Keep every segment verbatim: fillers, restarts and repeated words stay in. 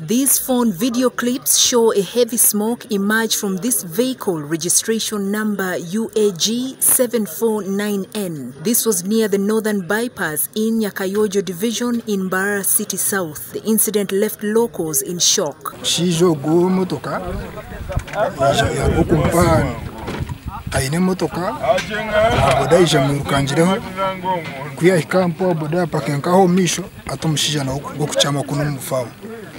These phone video clips show a heavy smoke emerge from this vehicle, registration number U A G seven four nine N. This was near the northern bypass in Nyakayojo division in Mbarara City South. The incident left locals in shock. Shijo go motoka ya kukumpana aine motoka boda ija murukanjireho kuya ikampo boda pakenka ho misho atumshija na gokuchama kuno mufamu.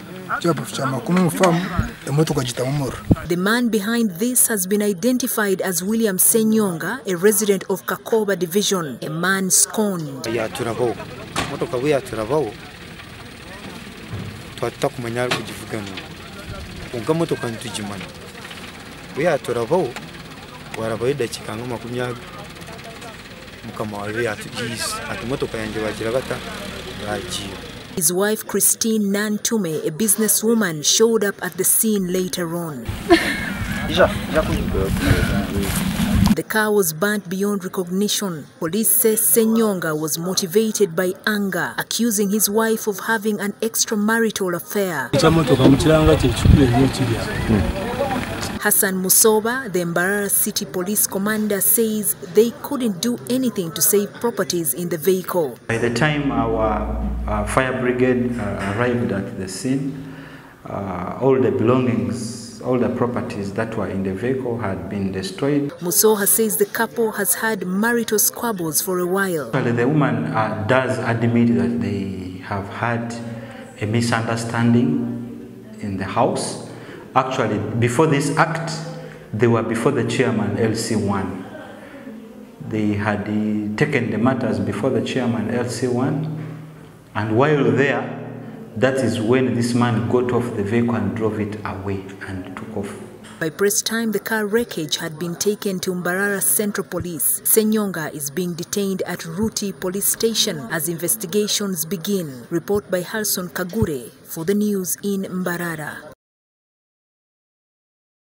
The man behind this has been identified as William Senyonga, a resident of Kakoba division, a man scorned. Ya turabo motoka ya turabo twata kumanyara kujivugana unga motoka ntujimana ya turabo warabaida chikanga makumya mukama wawe atugize ati motoka yanje bagiragata yagiye. His wife, Christine Nantume, a businesswoman, showed up at the scene later on. The car was burnt beyond recognition. Police say Senyonga was motivated by anger, accusing his wife of having an extramarital affair. Hassan Musoba, the Mbarara City Police Commander, says they couldn't do anything to save properties in the vehicle. By the time our uh, fire brigade uh, arrived at the scene, uh, all the belongings, all the properties that were in the vehicle had been destroyed. Musoha says the couple has had marital squabbles for a while. Actually, the woman uh, does admit that they have had a misunderstanding in the house. Actually, before this act, they were before the chairman, L C one. They had uh, taken the matters before the chairman, L C one, and while there, that is when this man got off the vehicle and drove it away and took off. By press time, the car wreckage had been taken to Mbarara Central Police. Senyonga is being detained at Ruti Police Station as investigations begin. Report by Harrison Kagure for the news in Mbarara.